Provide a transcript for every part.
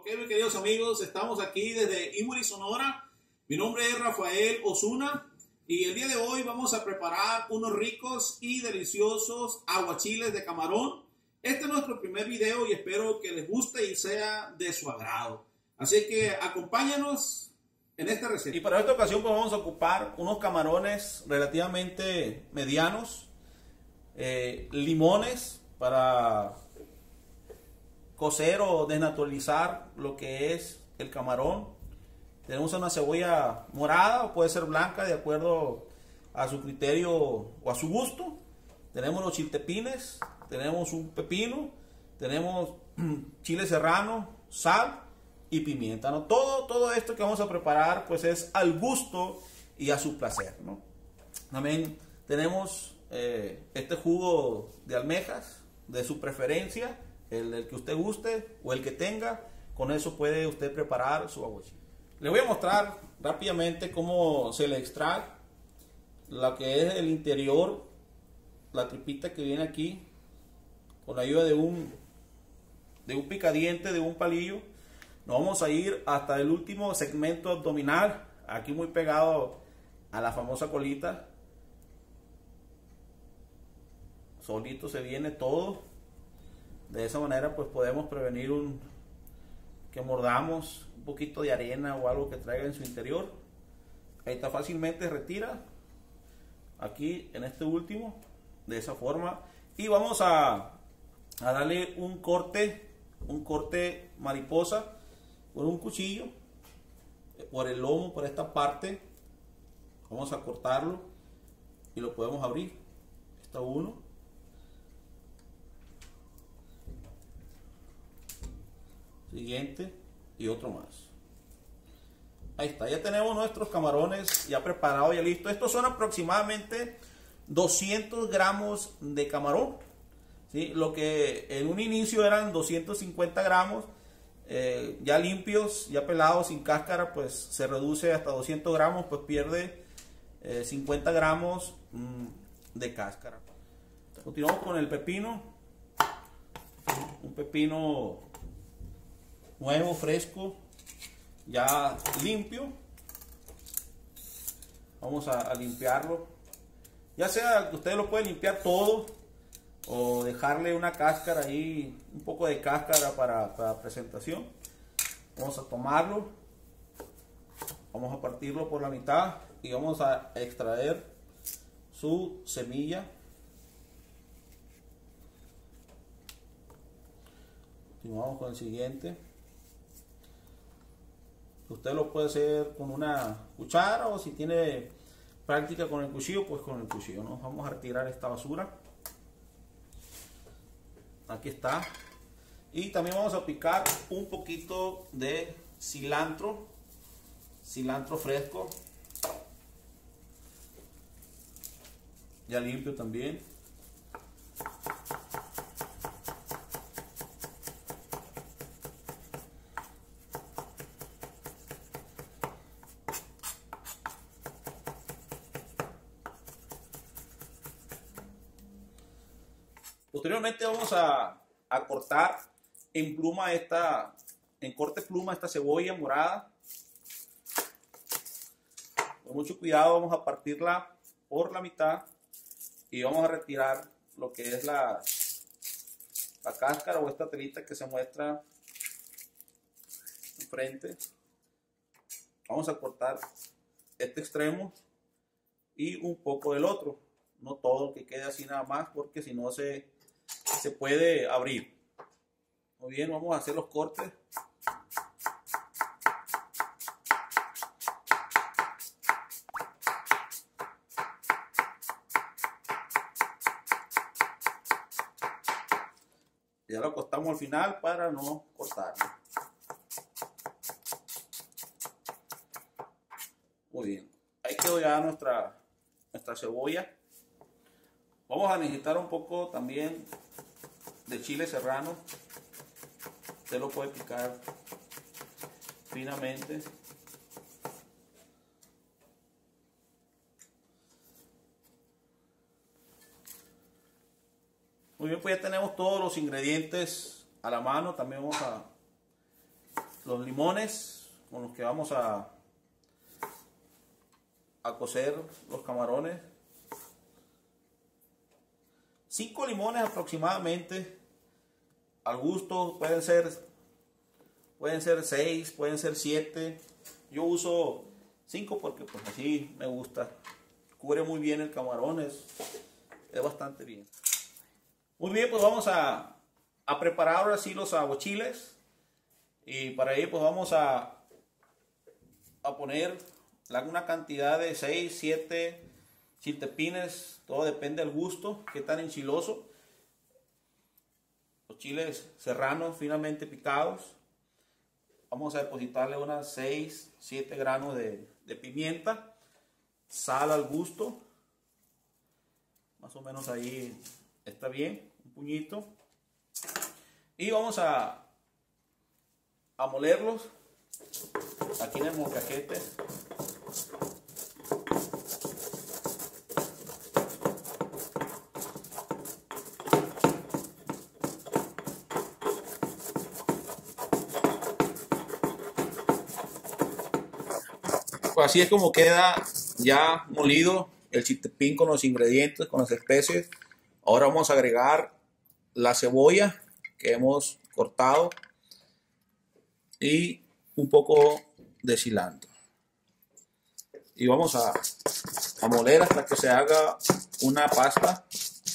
Ok, mis queridos amigos, estamos aquí desde Imuri, Sonora. Mi nombre es Rafael Osuna y el día de hoy vamos a preparar unos ricos y deliciosos aguachiles de camarón. Este es nuestro primer video y espero que les guste y sea de su agrado. Así que acompáñanos en esta receta. Y para esta ocasión pues vamos a ocupar unos camarones relativamente medianos, limones para cocer o desnaturalizar lo que es el camarón. Tenemos una cebolla morada o puede ser blanca de acuerdo a su criterio o a su gusto. Tenemos los chiltepines, tenemos un pepino, tenemos chile serrano, sal y pimienta, ¿no? Todo esto que vamos a preparar pues es al gusto y a su placer, ¿no? También tenemos este jugo de almejas de su preferencia, el que usted guste o el que tenga. Con eso puede usted preparar su aguachile. Le voy a mostrar rápidamente cómo se le extrae lo que es el interior, la tripita que viene aquí, con la ayuda de un picadiente, de un palillo. Nos vamos a ir hasta el último segmento abdominal, aquí muy pegado a la famosa colita. Solito se viene todo. De esa manera pues podemos prevenir que mordamos un poquito de arena o algo que traiga en su interior. Ahí está, fácilmente retira aquí en este último, de esa forma. Y vamos a darle un corte mariposa con un cuchillo por el lomo, por esta parte. Vamos a cortarlo y lo podemos abrir. Está uno. Siguiente y otro más. Ahí está, ya tenemos nuestros camarones ya preparados, ya listos. Estos son aproximadamente 200 gramos de camarón, ¿sí? Lo que en un inicio eran 250 gramos, ya limpios, ya pelados, sin cáscara, pues se reduce hasta 200 gramos, pues pierde 50 gramos de cáscara. Continuamos con el pepino, un pepino nuevo, fresco, ya limpio. Vamos a limpiarlo, ya sea que usted lo puede limpiar todo o dejarle una cáscara ahí, un poco de cáscara para presentación. Vamos a tomarlo, vamos a partirlo por la mitad y vamos a extraer su semilla. Continuamos con el siguiente. Usted lo puede hacer con una cuchara o si tiene práctica con el cuchillo, pues con el cuchillo, ¿no? Vamos a retirar esta basura. Aquí está. Y también vamos a picar un poquito de cilantro fresco, ya limpio también. Posteriormente vamos a cortar en pluma en corte pluma esta cebolla morada. Con mucho cuidado vamos a partirla por la mitad y vamos a retirar lo que es la cáscara o esta telita que se muestra enfrente. Vamos a cortar este extremo y un poco del otro, no todo que quede así nada más, porque si no se puede abrir. Muy bien, vamos a hacer los cortes. Ya lo acostamos al final para no cortarlo. Muy bien, ahí quedó ya nuestra cebolla. Vamos a necesitar un poco también de chile serrano. Usted lo puede picar finamente. Muy bien, pues ya tenemos todos los ingredientes a la mano. También vamos los limones con los que vamos a cocer los camarones. 5 limones aproximadamente, al gusto. Pueden ser 6, pueden ser 7. Yo uso 5 porque pues así me gusta. Cubre muy bien el camarón, es bastante bien. Muy bien, pues vamos a preparar ahora sí los aguachiles. Y para ello pues vamos a poner una cantidad de 6, 7 chiltepines. Todo depende del gusto, qué tan enchiloso. Los chiles serranos finamente picados. Vamos a depositarle unas 6, 7 granos de pimienta. Sal al gusto. Más o menos ahí está bien. Un puñito. Y vamos a molerlos aquí en el molcajete. Pues así es como queda ya molido el chiltepín con los ingredientes, con las especies. Ahora vamos a agregar la cebolla que hemos cortado y un poco de cilantro. Y vamos a moler hasta que se haga una pasta.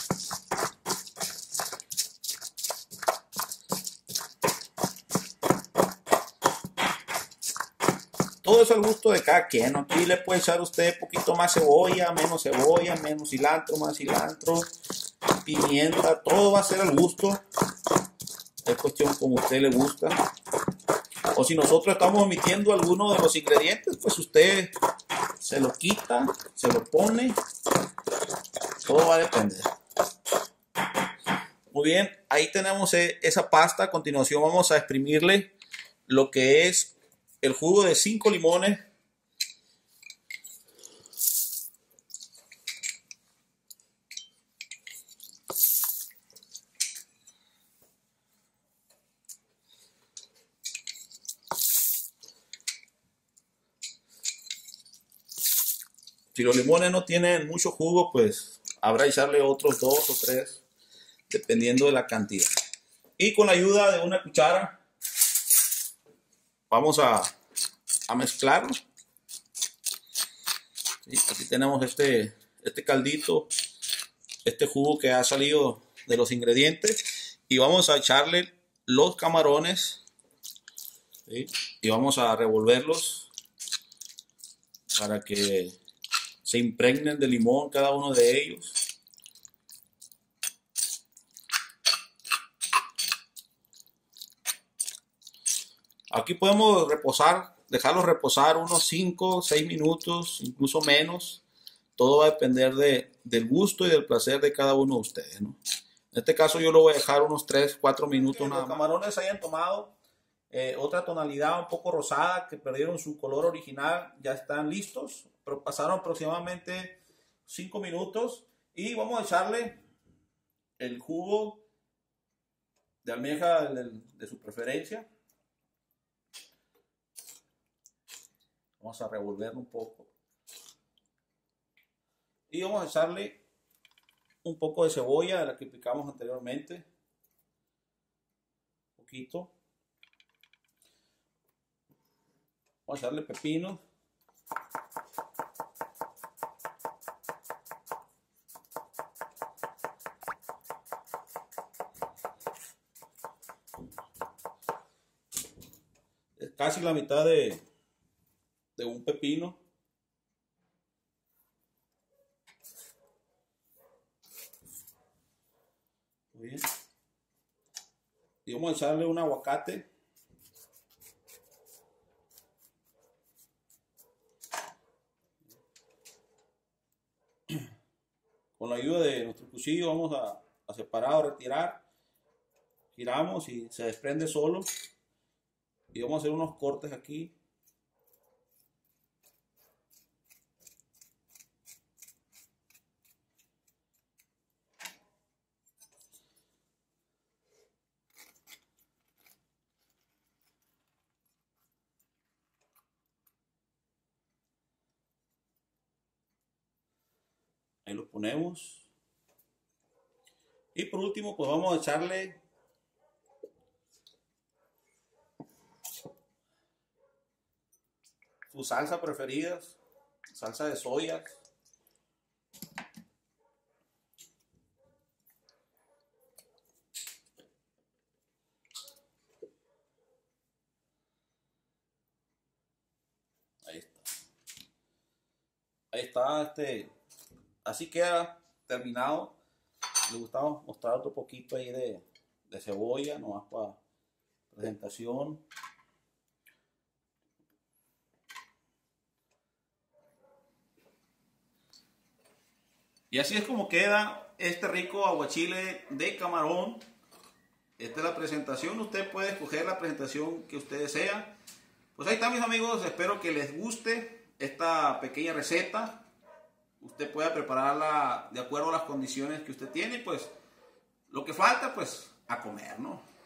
Todo es al gusto de cada quien. Aquí le puede echar usted un poquito más cebolla, menos cilantro, más cilantro, pimienta. Todo va a ser al gusto. Es cuestión como a usted le gusta. O si nosotros estamos omitiendo alguno de los ingredientes, pues usted se lo quita, se lo pone. Todo va a depender. Muy bien, ahí tenemos esa pasta. A continuación vamos a exprimirle lo que es el jugo de 5 limones. Si los limones no tienen mucho jugo, pues habrá que echarle otros 2 o 3, dependiendo de la cantidad. Y con la ayuda de una cuchara vamos a mezclarlo. ¿Sí? Aquí tenemos este caldito, este jugo que ha salido de los ingredientes. Y vamos a echarle los camarones. ¿Sí? Y vamos a revolverlos para que se impregnen de limón cada uno de ellos. Aquí podemos dejarlos reposar unos 5, 6 minutos, incluso menos. Todo va a depender del gusto y del placer de cada uno de ustedes, ¿no? En este caso yo lo voy a dejar unos 3, 4 minutos nada más. Los camarones hayan tomado otra tonalidad un poco rosada, que perdieron su color original, ya están listos. Pero pasaron aproximadamente 5 minutos y vamos a echarle el jugo de almeja de su preferencia. Vamos a revolverlo un poco. Y vamos a echarle un poco de cebolla, de la que picamos anteriormente. Un poquito. Vamos a echarle pepino. Es casi la mitad de un pepino. Muy bien. Y vamos a echarle un aguacate. Con la ayuda de nuestro cuchillo vamos a separar o retirar. Giramos y se desprende solo. Y vamos a hacer unos cortes aquí. Ahí lo ponemos. Y por último, pues vamos a echarle su salsa preferida, salsa de soya. Ahí está. Ahí está, así queda terminado. Le gustaba mostrar otro poquito ahí de cebolla, nomás para presentación. Y así es como queda este rico aguachile de camarón. Esta es la presentación. Usted puede escoger la presentación que usted desea. Pues ahí está, mis amigos. Espero que les guste esta pequeña receta. Usted puede prepararla de acuerdo a las condiciones que usted tiene. Pues lo que falta, pues a comer, ¿no?